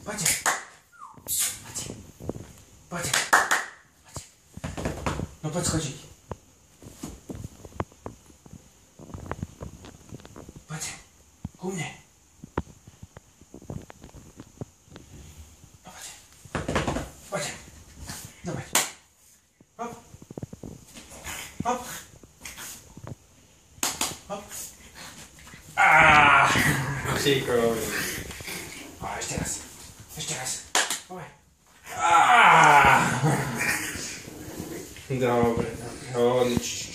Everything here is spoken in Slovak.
Poďte. Poďte. No poď skočiť. Poďte. Ku mne. No poďte. Poďte. No poď. Hop. Hop. Hop. Šikovný. A ešte raz. Ešte raz. Poď. Dobre, dobre.